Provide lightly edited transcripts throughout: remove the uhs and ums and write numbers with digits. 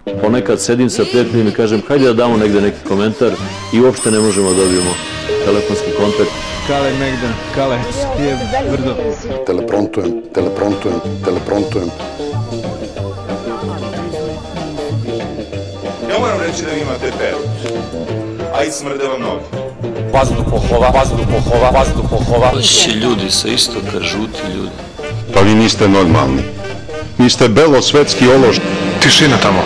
Ponekad sedim sa prijateljima i kažem hajde da damo negde neki komentar i uopšte ne možemo da dobijemo telefonski kontakt. Kale Megdan, Kale, je brdo. Teleprontujem. Ja moram reći da vi imate peru, a i smrde vam noge. Vazduhoplohova. Doći ljudi sa istoka, žuti ljudi. Pa vi niste normalni. Vi ste belosvetski ološ. Tišina tamo.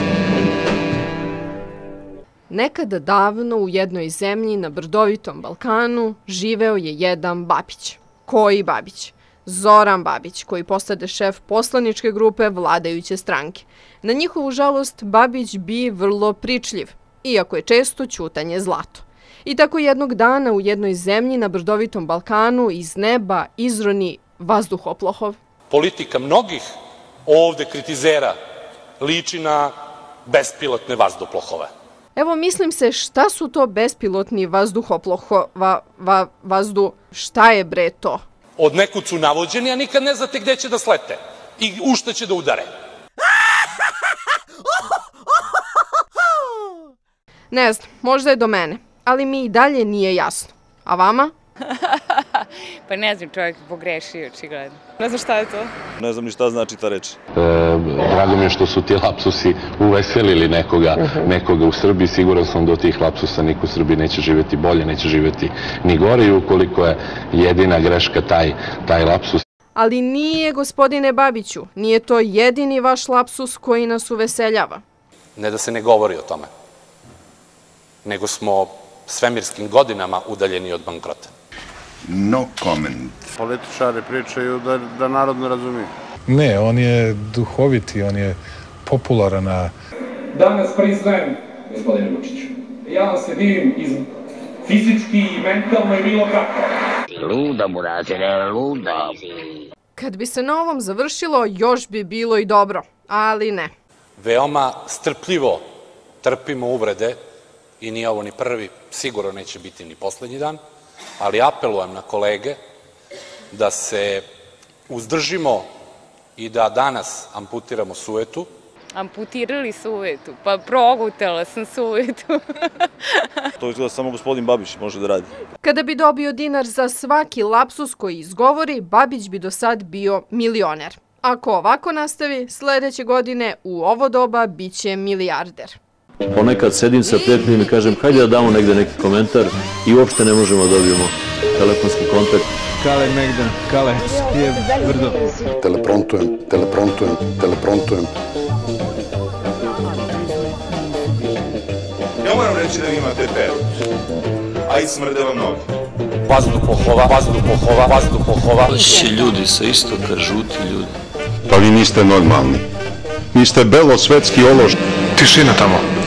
Nekada davno u jednoj zemlji na brdovitom Balkanu živeo je jedan Babić. Koji Babić? Zoran Babić, koji postade šef poslaničke grupe vladajuće stranke. Na njihovu žalost, Babić bi vrlo pričljiv, iako je često ćutanje zlato. I tako jednog dana u jednoj zemlji na brdovitom Balkanu iz neba izroni vazduhoplahov. Politika mnogih ovde kritizera liči na bespilotne vazduhoplahove. Evo, mislim se, šta su to bespilotni šta je bre to? Od nekud su navođeni, a nikad ne znate gde će da slete i u šta će da udare. Ne znam, možda je do mene, ali mi i dalje nije jasno. A vama? Pa ne znam, čovjek pogrešio, očigledno. Ne znam šta je to. Ne znam ni šta znači ta reč. Drago mi je što su ti lapsusi uveselili nekoga u Srbiji. Siguran sam da od tih lapsusa niko u Srbiji neće živjeti bolje, neće živjeti ni gore, i ukoliko je jedina greška taj lapsus. Ali nije, gospodine Babiću, nije to jedini vaš lapsus koji nas uveseljava. Ne da se ne govori o tome, nego smo svemirskim godinama udaljeni od bankrota. No comment. Političari pričaju da narod ne razumije. Ne, on je duhoviti, on je popularan. Danas priznajem, gospodine Vučiću, ja vam se divim iz fizički i mentalno i bilo kako. Luda, Murazire, luda. Kad bi se na ovom završilo, još bi bilo i dobro, ali ne. Veoma strpljivo trpimo uvrede i nije ovo ni prvi, sigurno neće biti ni poslednji dan, ali apelujem na kolege da se uzdržimo i da danas amputiramo sujetu. Amputirali sujetu, pa progutala sam sujetu. To izgleda samo gospodin Babić može da radi. Kada bi dobio dinar za svaki lapsus koji izgovori, Babić bi do sad bio milioner. Ako ovako nastavi, sledeće godine u ovo doba biće milijarder. Ponekad sedim sa prijateljima i kažem hajde da damo negde neki komentar i uopšte ne možemo da dobijemo telefonski kontakt. Kale Megdan, Kale, je brdo. Teleprontujem. Ja moram reći da vi imate peru, a i smrde vam noge. Vazduhoplohova. Doći ljudi sa istoka, žuti ljudi. Pa vi niste normalni. Vi ste belosvetski ološ. Tišina tamo.